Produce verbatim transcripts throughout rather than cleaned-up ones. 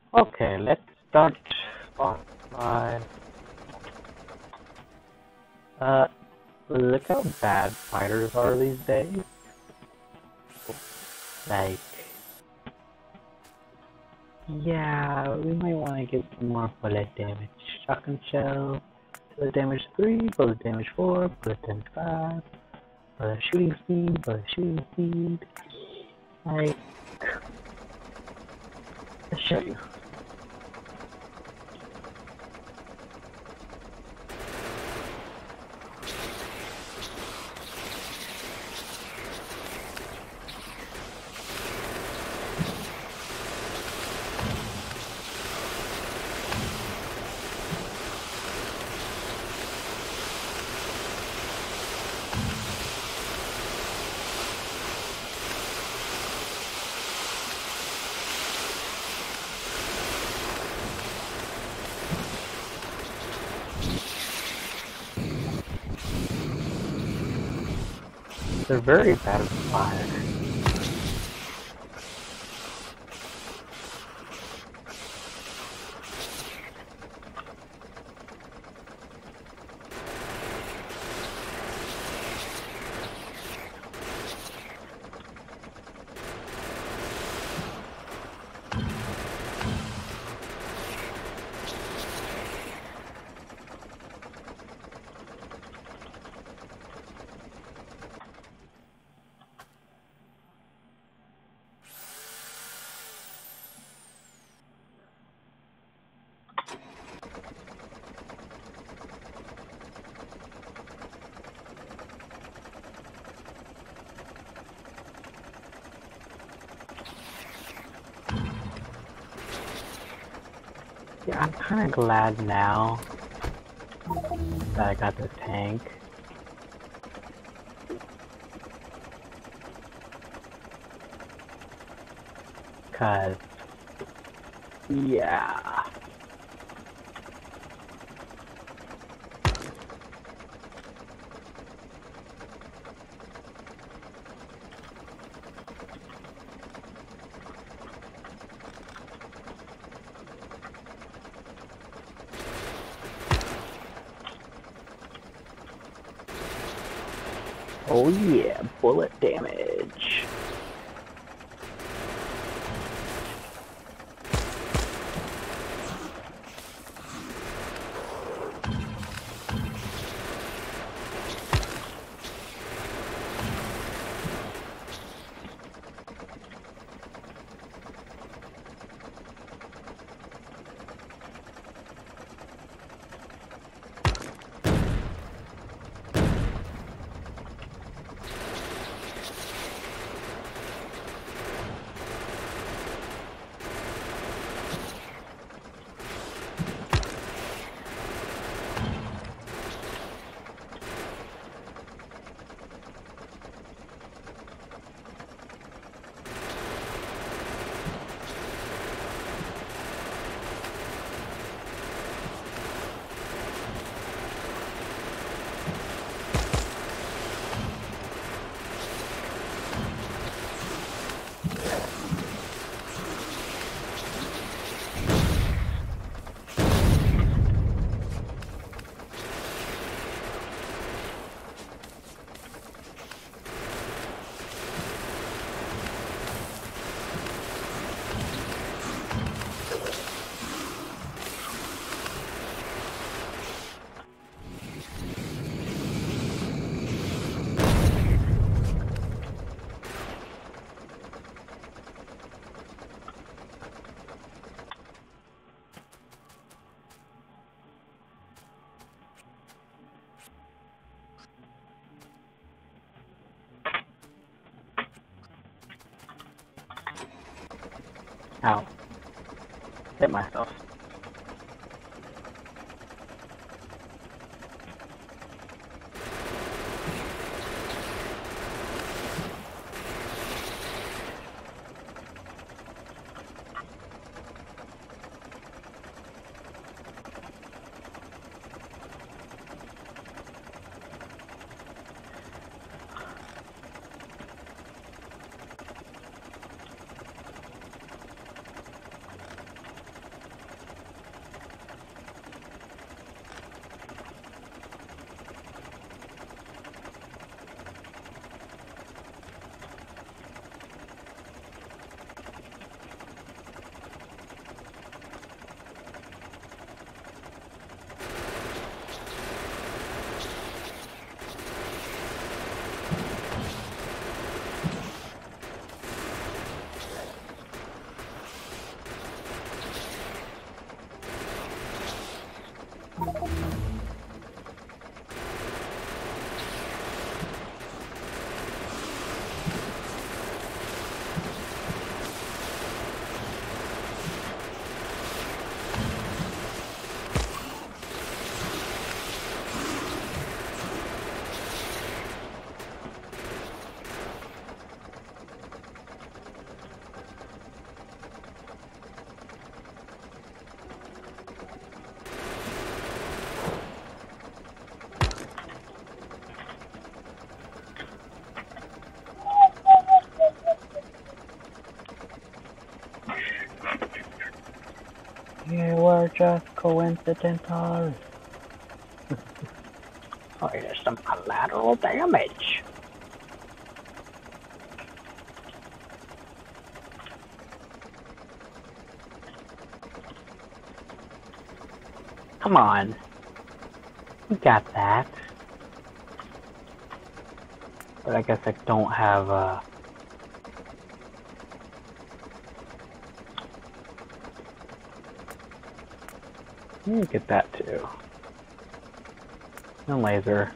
Okay, let's start off by uh look how bad fighters are these days. Like, yeah, we might want to get some more bullet damage. Shotgun shell, bullet damage three, bullet damage four, bullet damage five, bullet shooting speed, bullet shooting speed. Like, let's show you. They're very bad at fire. Yeah, I'm kind of glad now that I got the tank. Cause, yeah. Oh yeah, bullet damage. Ow. Hit myself. You were just coincidental. Oh, there's some collateral damage. Come on. You got that. But I guess I don't have, uh... Let me get that too. And laser.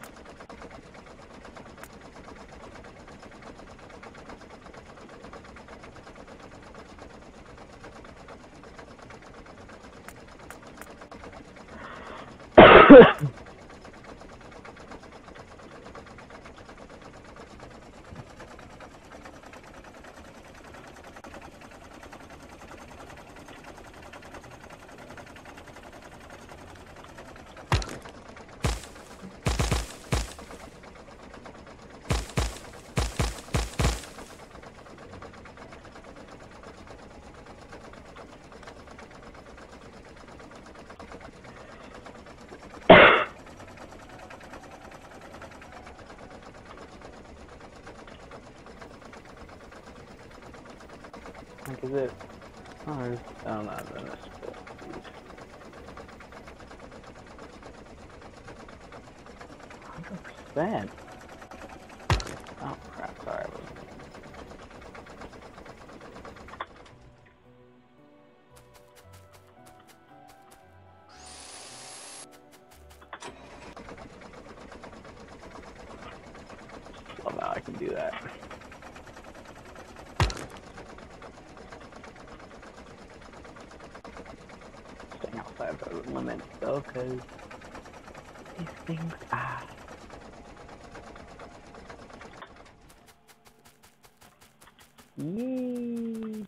Like, is it? Oh, there's, oh no, then it's full speed. one hundred percent. Oh crap, sorry. Love how I can do that. Staying outside the limits though, because these things are. Yay!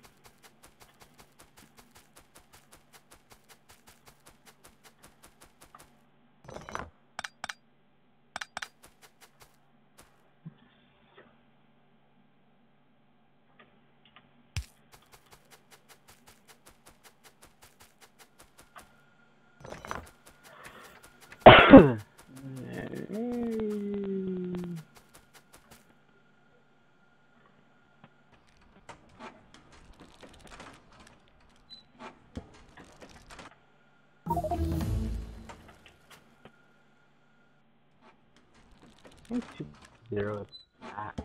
Zero attack.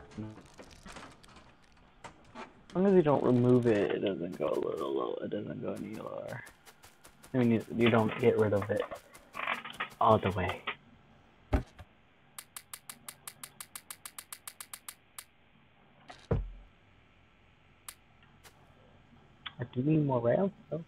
As long as you don't remove it, it doesn't go a little low. It doesn't go any lower. I mean, you, you don't get rid of it all the way. I do need more rails, though.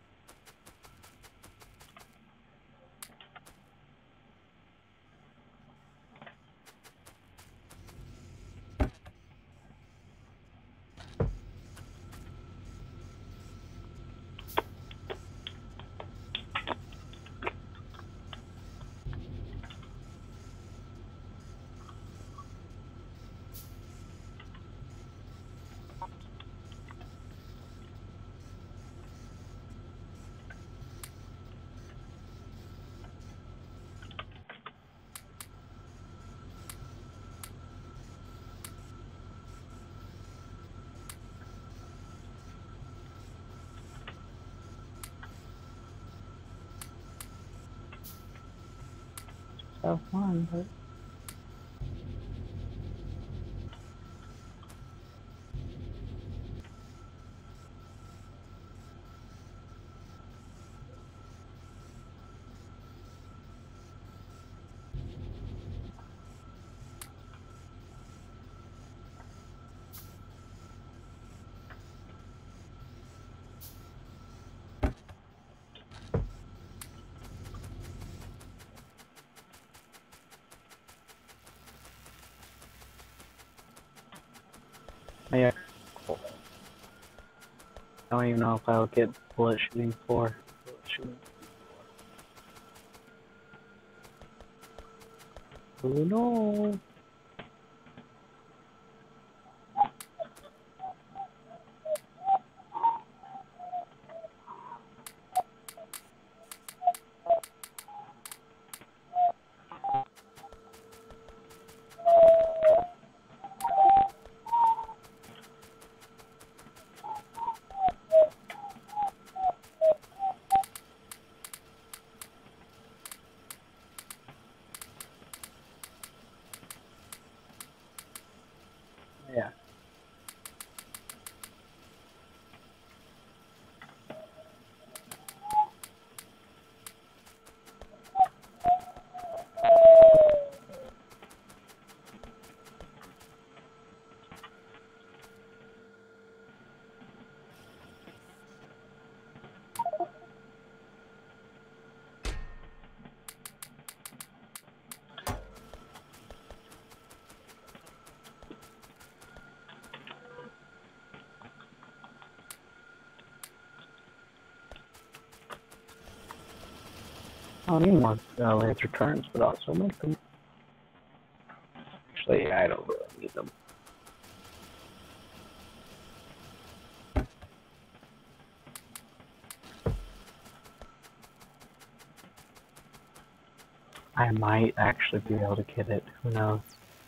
So fun, but yeah. Cool. I don't even know if I'll get bullet shooting four. Bullet shooting. Who knows? I don't need more uh, laser turns, but also make them. Actually, I don't really need them. I might actually be able to get it. Who knows?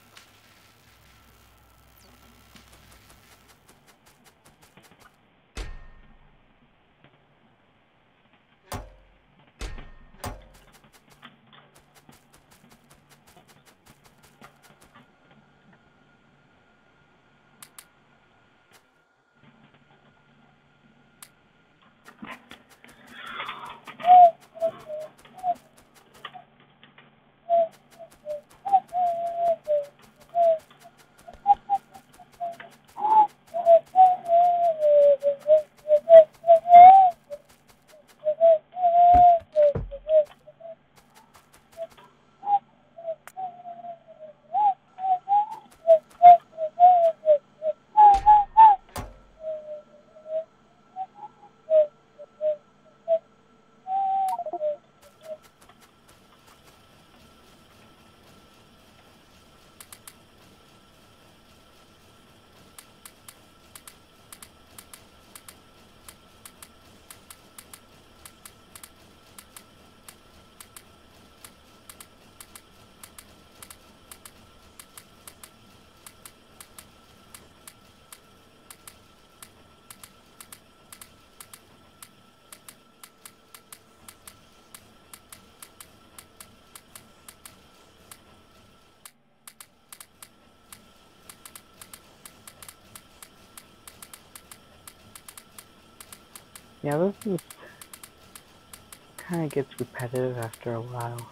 Yeah, this is kind of gets repetitive after a while.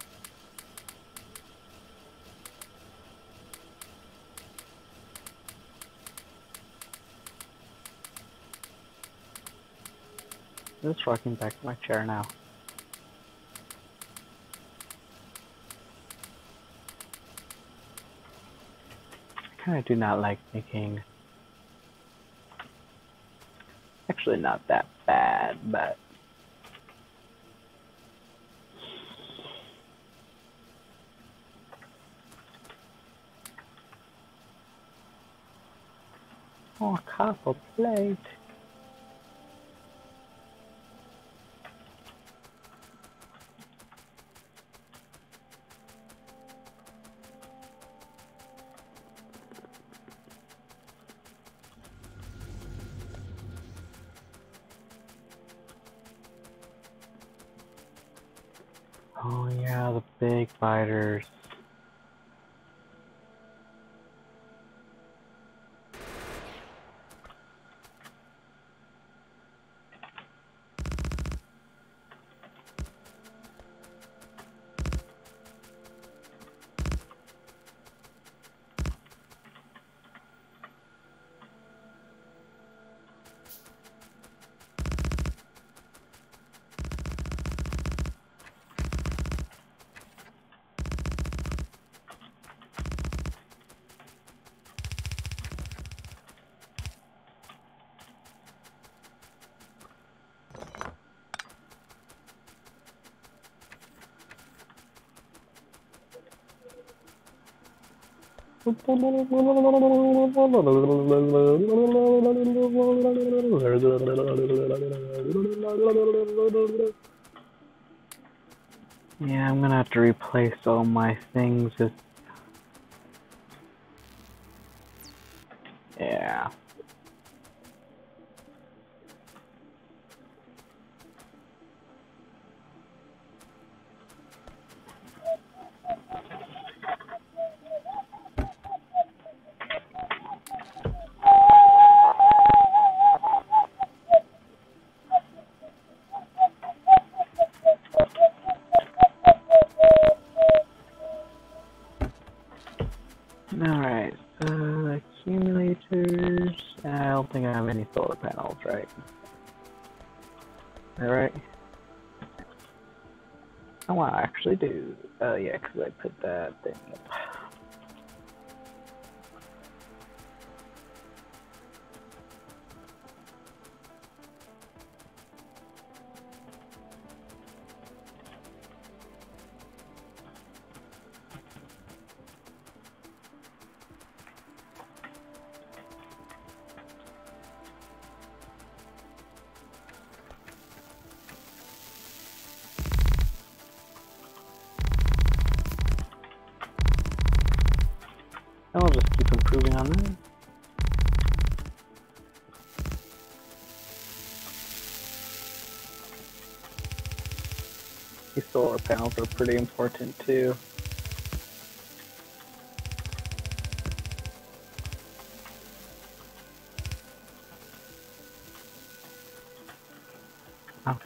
I'm just rocking back to my chair now. I kind of do not like making. Actually, not that bad, but. Oh, copper plate. Oh yeah, the big biters. Yeah, I'm gonna have to replace all my things. Just yeah. Alright, uh, accumulators. I don't think I have any solar panels, right? Alright. Oh, I actually do. Oh, yeah, because I put that thing up. I'll just keep improving on that. These solar panels are pretty important too. Oh.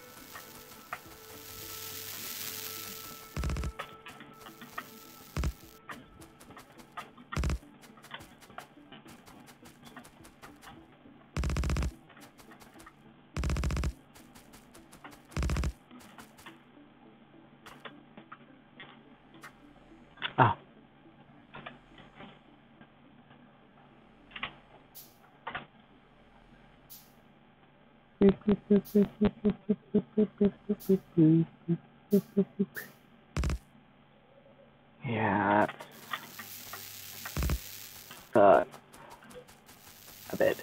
Oh. Yeah, that's uh, a bit.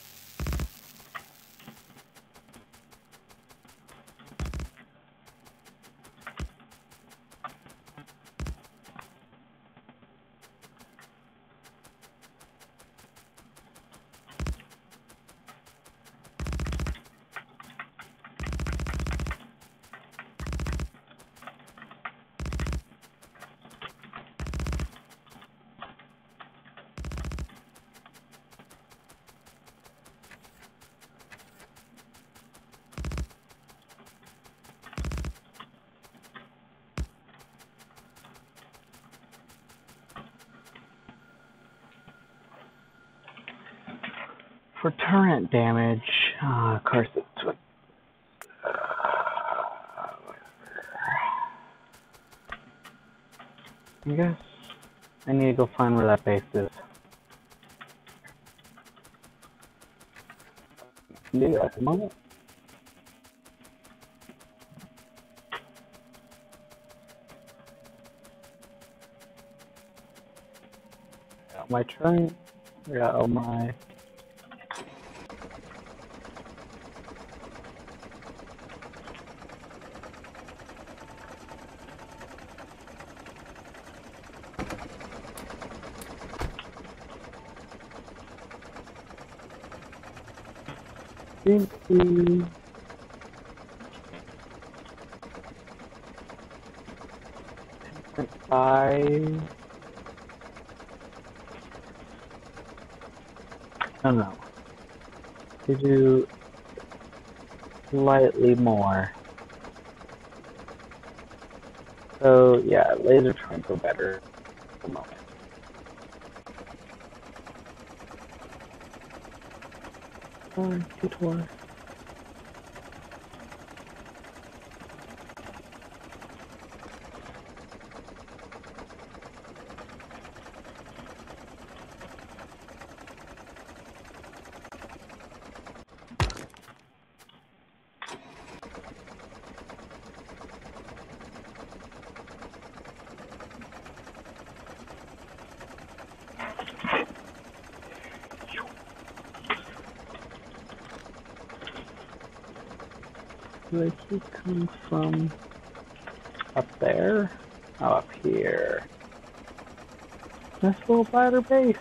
For turret damage, uh, of course it's what. I guess I need to go find where that base is. Do that at the moment. Got my turret. Got all my. Simply five. I don't know. To do slightly more. So yeah, laser turrets are better at the moment. Oh, detour. Where did he come from? Up there? Oh, up here. This little ladder base.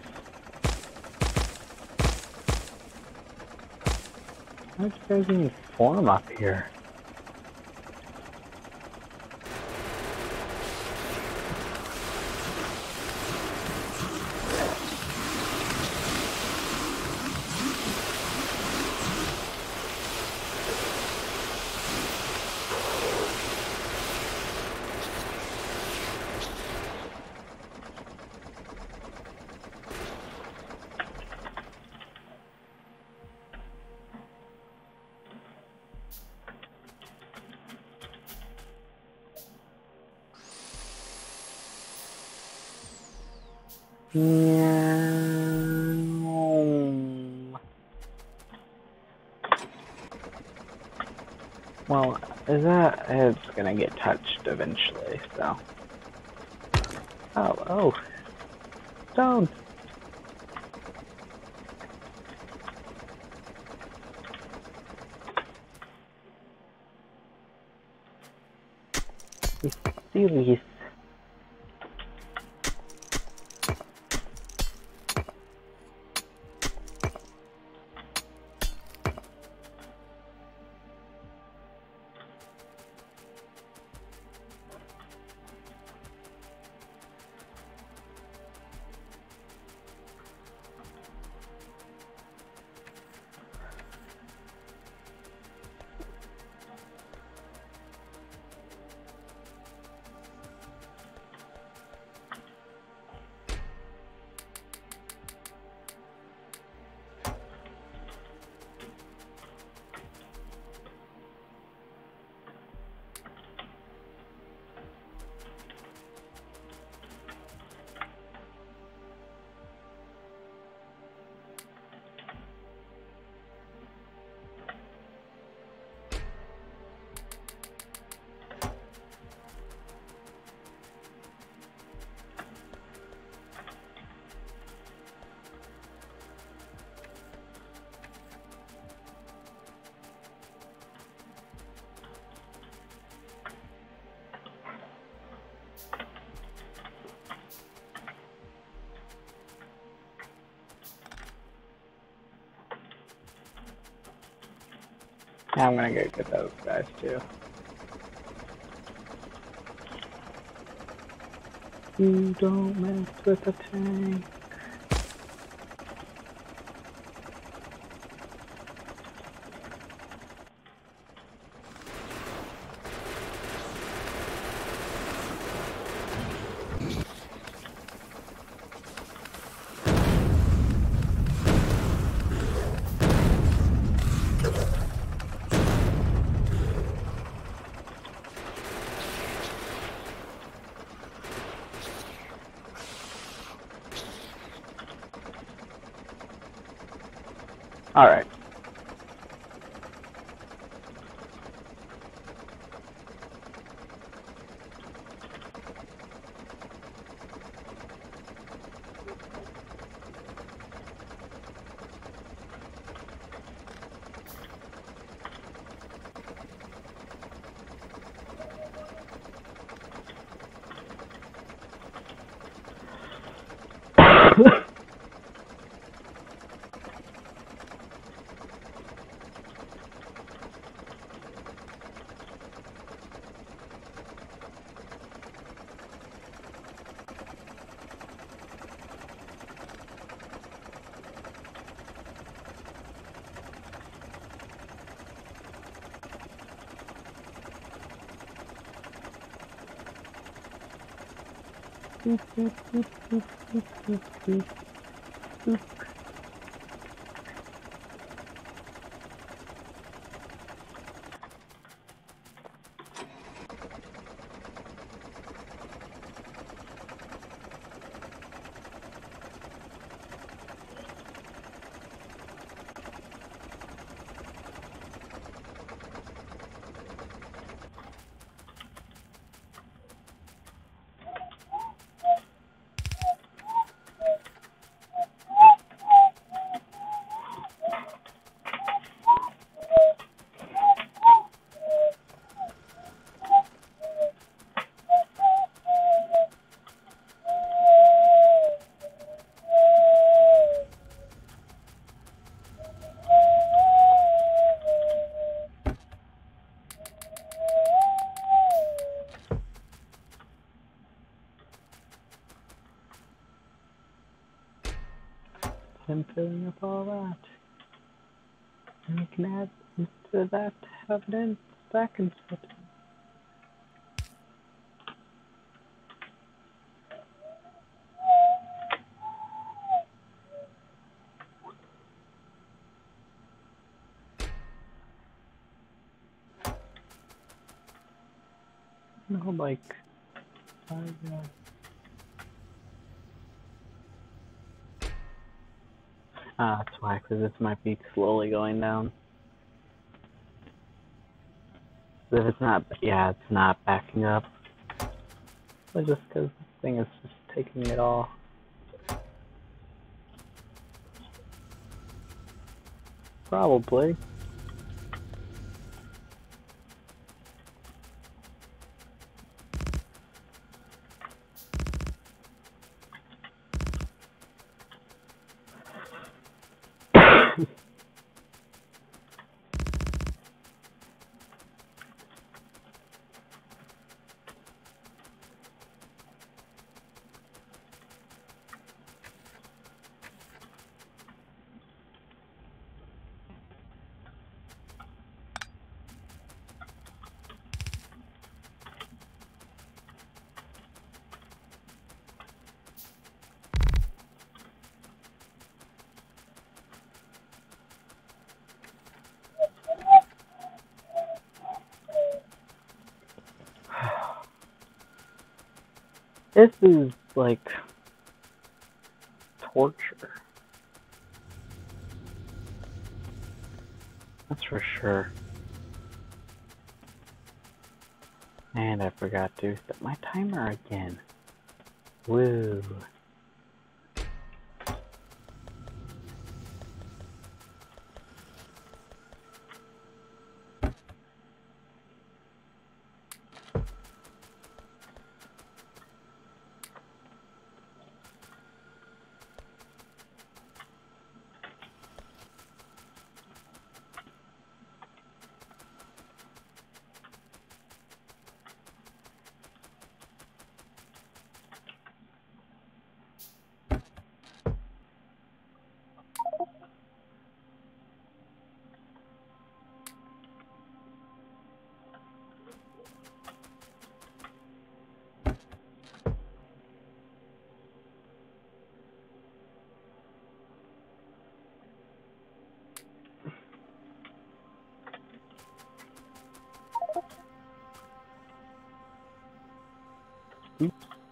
How did you guys even form up here? Well, is that it's gonna get touched eventually, so. Oh, oh. Stone! Serious. Yeah, I'm gonna go get those guys too. You don't mess with the tank. Alright. Boop, boop, boop, boop, boop, boop, boop, boop. I'm filling up all that. And we can add to that evidence back and stuff. No, like, I, uh, ah, that's why, because this might be slowly going down. If it's not, yeah, it's not backing up. But just because this thing is just taking it all. Probably. This is like torture. That's for sure. And I forgot to set my timer again. Woo. Oops.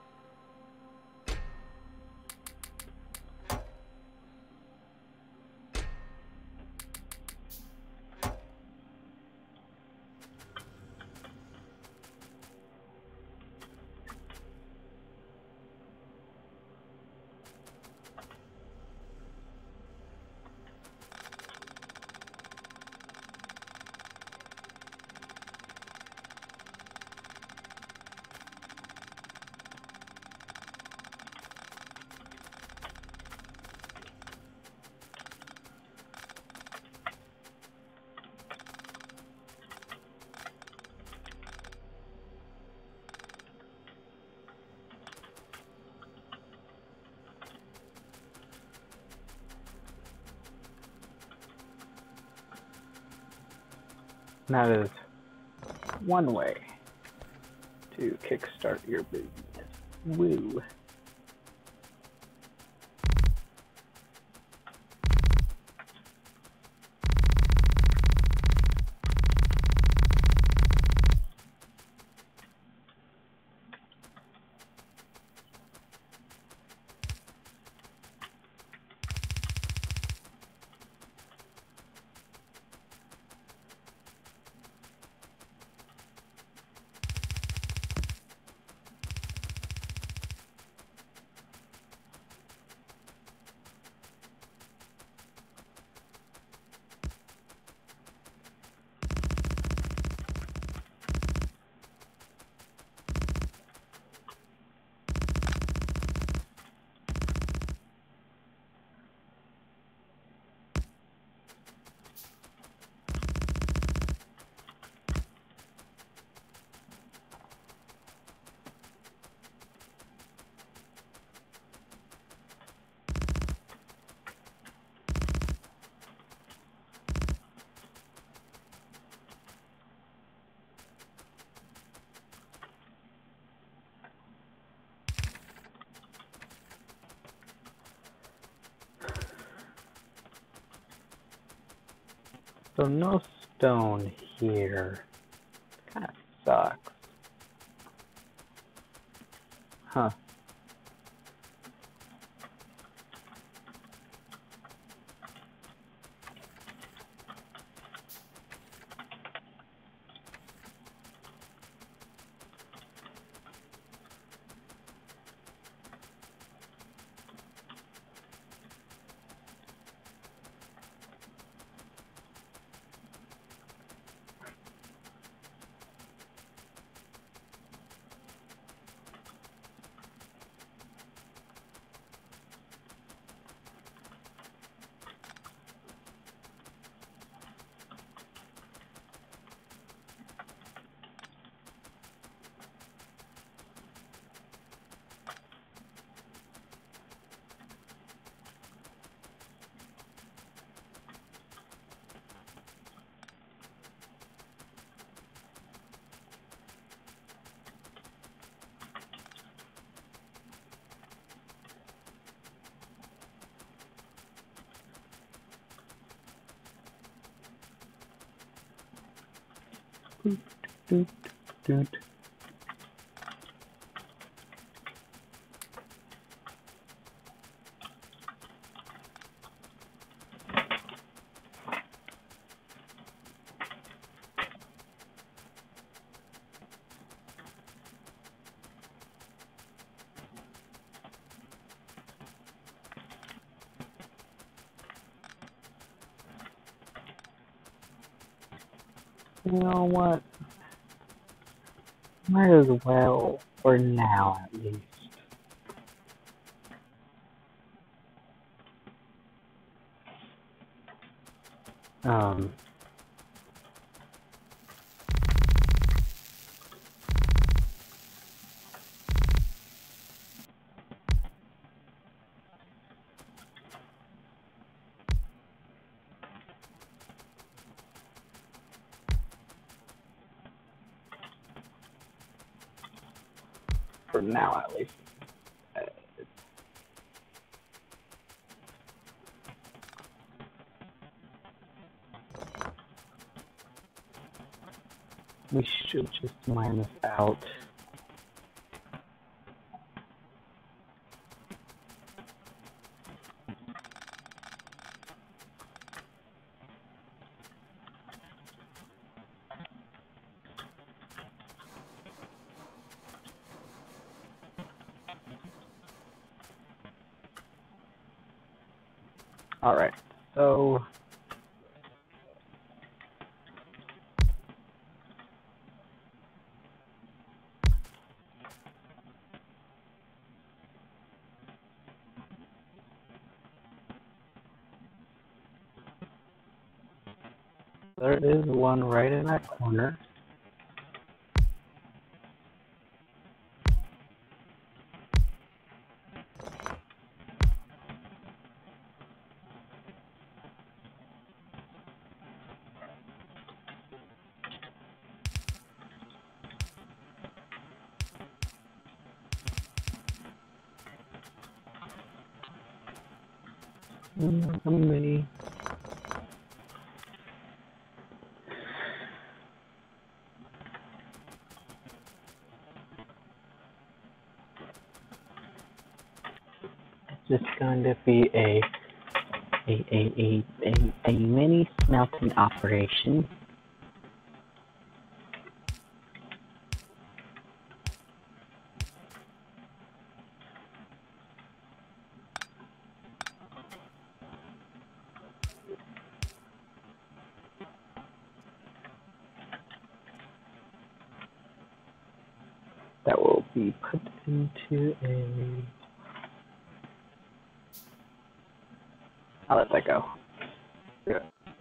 That is one way to kickstart your business. Woo. So no stone here. Kind of sucks. Huh. Doot, doot, doot. You know what? Might as well, for now at least. Um. For now at least. Uh, we should just mine this out. Alright, so... There is one right in that corner. Mm, how many? It's just going to be a a a a a, a mini smelting operation. That will be put into a... I'll let that go. Yeah.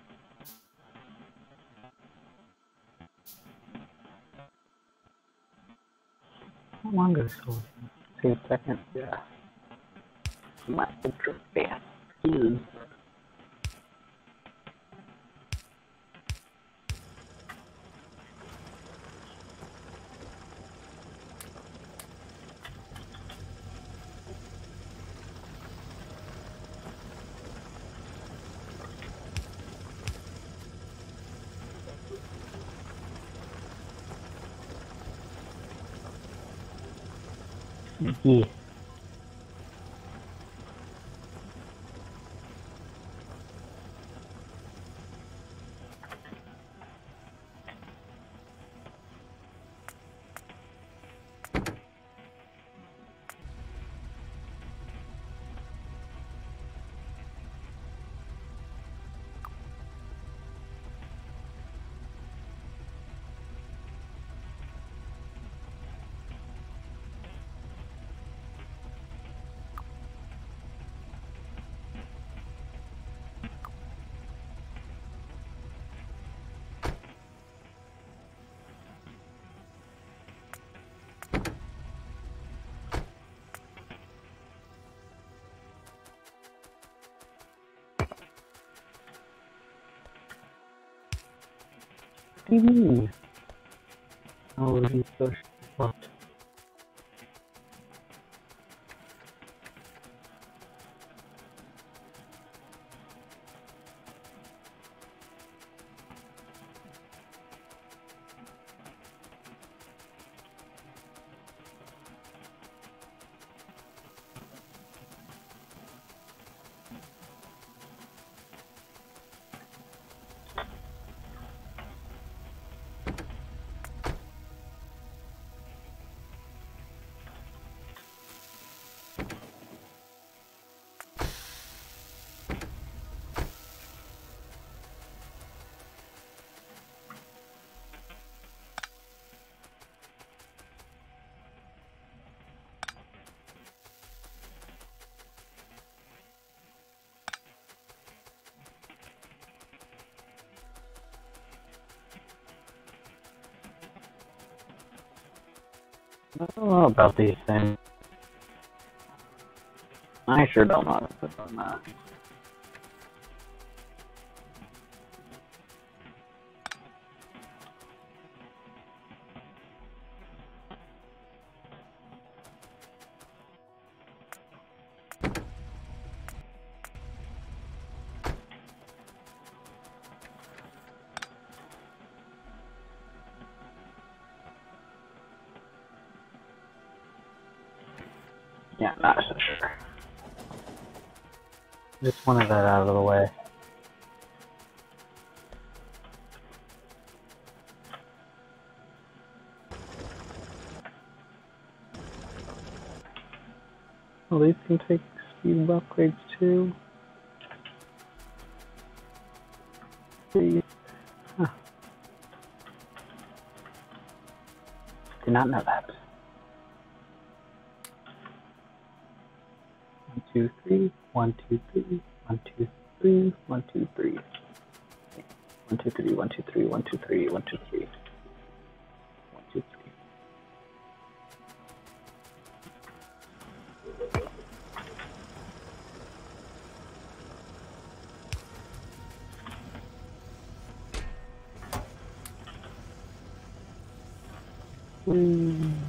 How long is this? Two seconds? Yeah. My ultra fast is... Yeah. What do you mean? Oh, he's so short. I don't know about these things. I sure don't know how to put on that. Yeah, not so sure. Just wanted that out of the way. Well, these can take speed upgrades too. Please. Huh. Did not know that. One, two, three. One, two, three. One, two, three. One, two, three. One, two, three. One, two, three. One, two, three. One, two, three. One, two, three. Mm.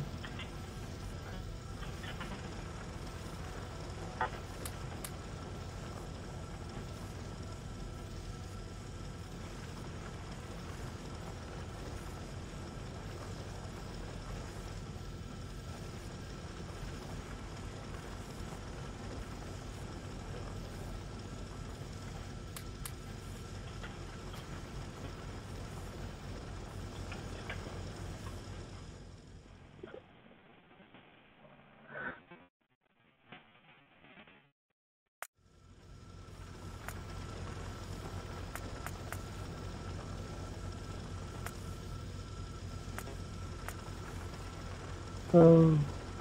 Oh.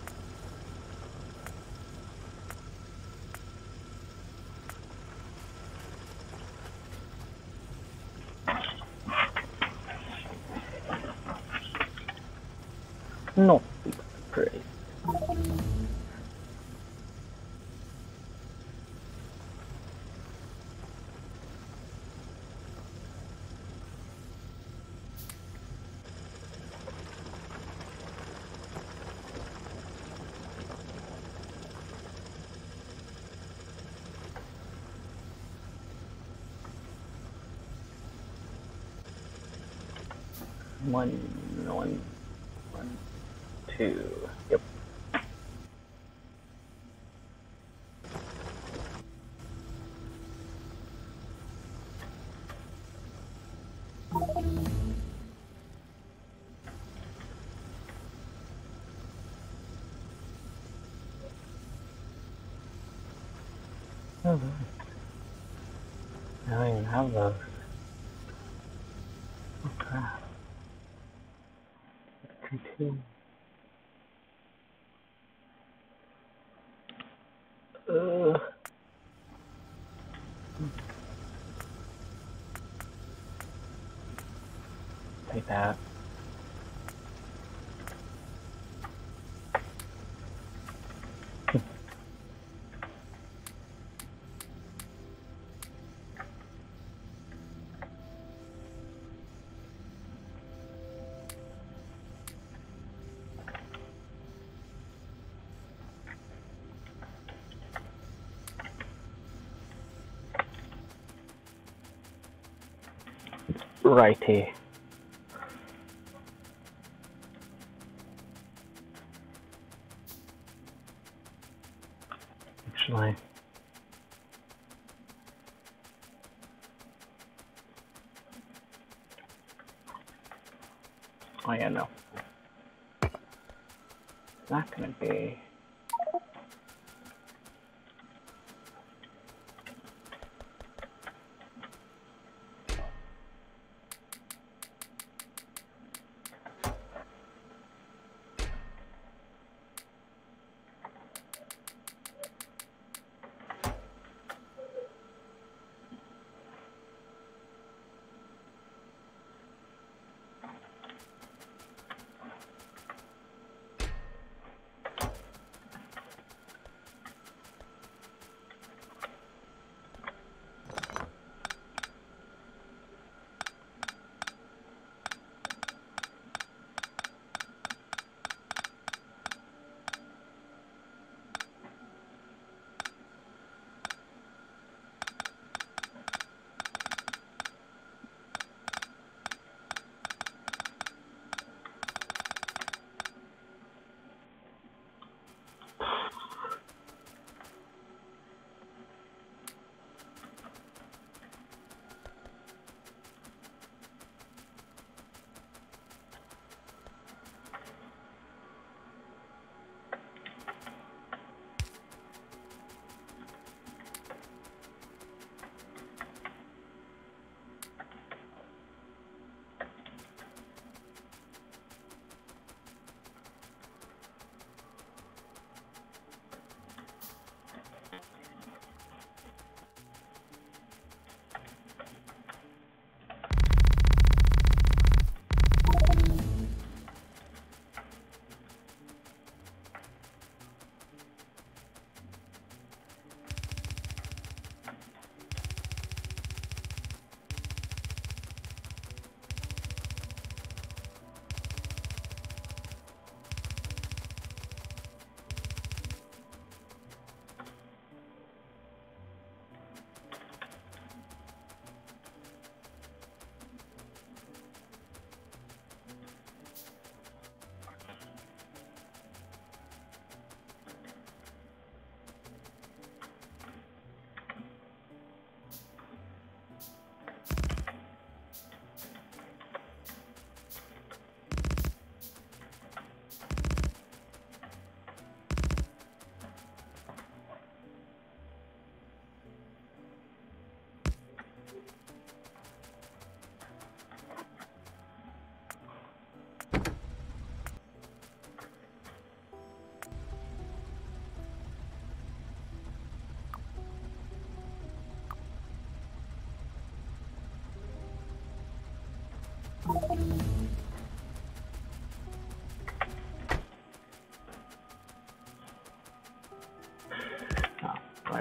No, great. One, one, one, two. Yep. Oh, I don't even have those. Oh crap. Two. Uh. Take that. Righty. Actually. Oh yeah, no. It's not gonna be.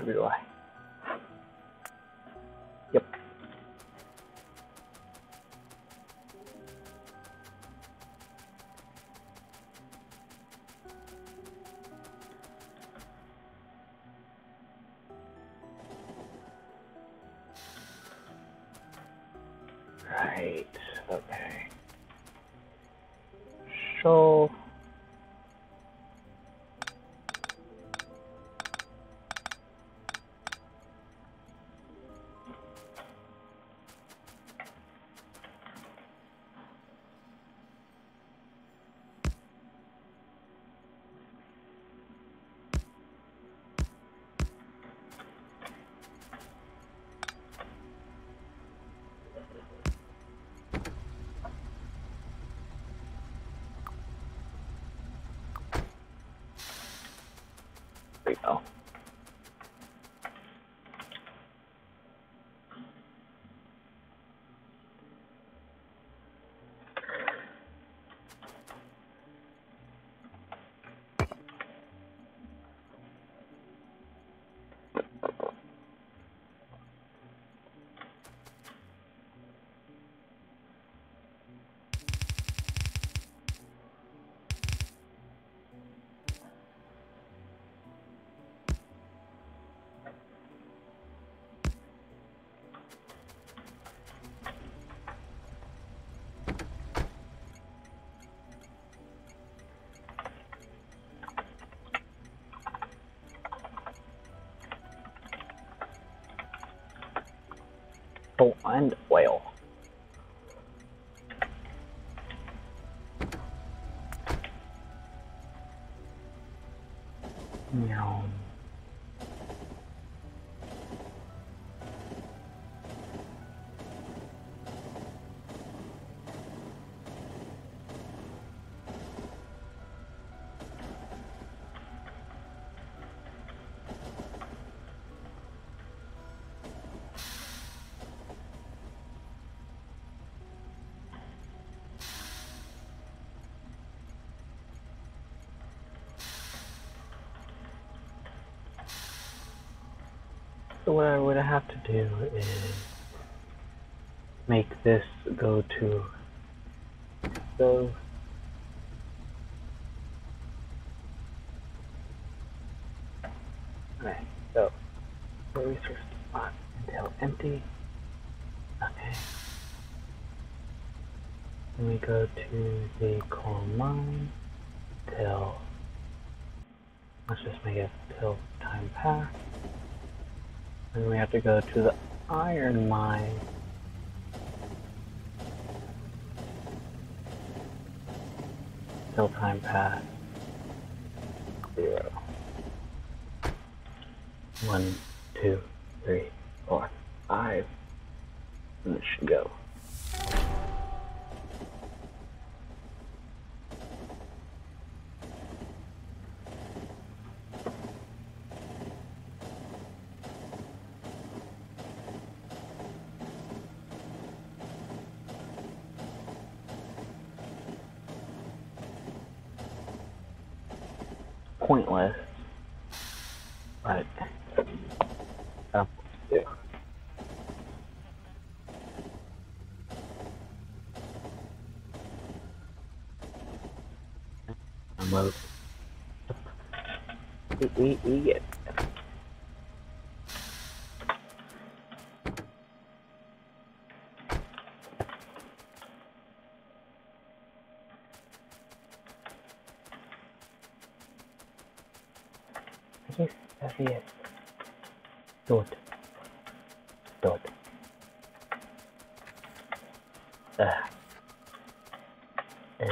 neither do I. Yep. Right, okay. So there we go. Oh, and oil. Meow. So what I would have to do is make this go to so alright, so the resource spot until empty. Okay. Then we go to the coal mine till let's just make it till time pass. Then we have to go to the iron mine. Till time pass. Zero. One, two, three, four, five. And it should go. Pointless, but um, yeah. Move. We, we, we get. Yes, yes, yes. Dot. Dot. Uh. Uh.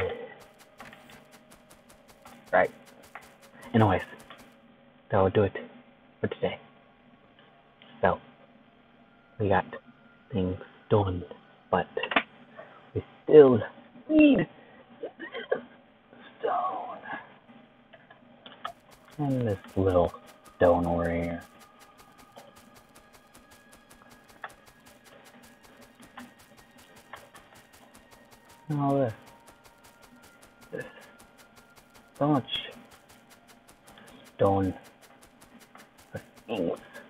Right. Anyways, that will do it for today. So, we got things done, but we still need stone. And this little stone over here. And all this. This. So much stone for things.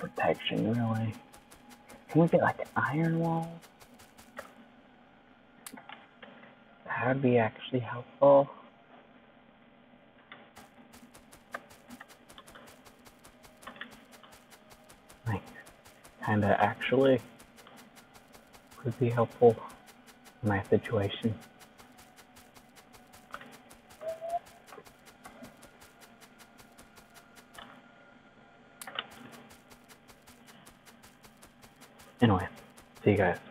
protection, really. Can we get like an iron wall? That would be actually helpful. Like, kinda actually would be helpful in my situation. Anyway, see you guys.